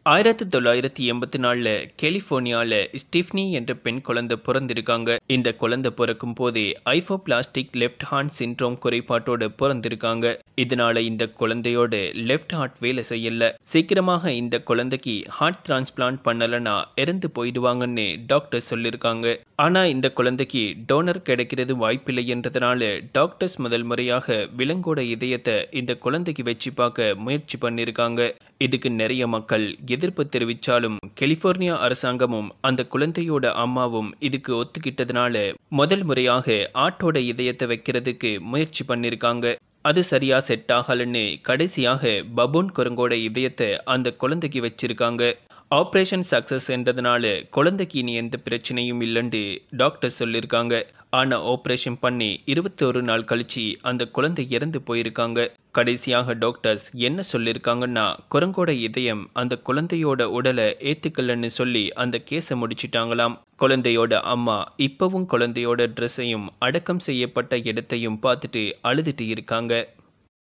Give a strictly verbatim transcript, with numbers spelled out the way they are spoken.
ஆயிரத்தி தொள்ளாயிரத்தி எண்பத்தி நாலுல கலிபோர்னியால ஸ்டிஃப்னி என்ற பெண் குழந்தை பிறந்திருக்காங்க. இந்த குழந்தை பிறக்கும் போதே ஐபோபிளாஸ்டிக் லெஃப்ட் ஹார்ட் சிண்ட்ரோம் குறைபாட்டோட பிறந்திருக்காங்க. இதனால இந்த குழந்தையோட லெஃப்ட் ஹார்ட் வேலை செய்யல. சீக்கிரமாக இந்த குழந்தைக்கு ஹார்ட் டிரான்ஸ்பிளான்ட் பண்ணலன்னா இறந்து போயிடுவாங்கன்னு டாக்டர் சொல்லியிருக்காங்க. ஆனா இந்த குழந்தைக்கு டோனர் கிடைக்கிறது வாய்ப்பில்லை என்றதுனால டாக்டர்ஸ் முதல் முறையாக விலங்கோட இதயத்தை இந்த குழந்தைக்கு வச்சு பார்க்க முயற்சி பண்ணியிருக்காங்க. இதுக்கு நிறைய மக்கள் எதிர்ப்பு தெரிவிச்சாலும் கலிபோர்னியா அரசாங்கமும் அந்த குழந்தையோட அம்மாவும் இதுக்கு ஒத்துக்கிட்டதுனால முதல் முறையாக ஆட்டோட இதயத்தை வைக்கிறதுக்கு முயற்சி பண்ணிருக்காங்க. அது சரியா செட் ஆகலன்னு கடைசியாக பபூன் குரங்கோட இதயத்தை அந்த குழந்தைக்கு வச்சிருக்காங்க. ஆப்ரேஷன் சக்சஸ் என்றதுனால குழந்தைக்கு இனி எந்த பிரச்சனையும் இல்லைன்னு டாக்டர் சொல்லியிருக்காங்க. ஆனா ஆப்ரேஷன் பண்ணி இருபத்தி ஒரு நாள் கழிச்சு அந்த குழந்தை இறந்து போயிருக்காங்க. கடைசியாக டாக்டர்ஸ் என்ன சொல்லியிருக்காங்கன்னா, குரங்கோட இதயம் அந்த குழந்தையோட உடலை ஏத்துக்கலன்னு சொல்லி அந்த கேஸை முடிச்சிட்டாங்களாம். குழந்தையோட அம்மா இப்பவும் குழந்தையோட ட்ரெஸ்ஸையும் அடக்கம் செய்யப்பட்ட இடத்தையும் பார்த்துட்டு அழுதுட்டு இருக்காங்க.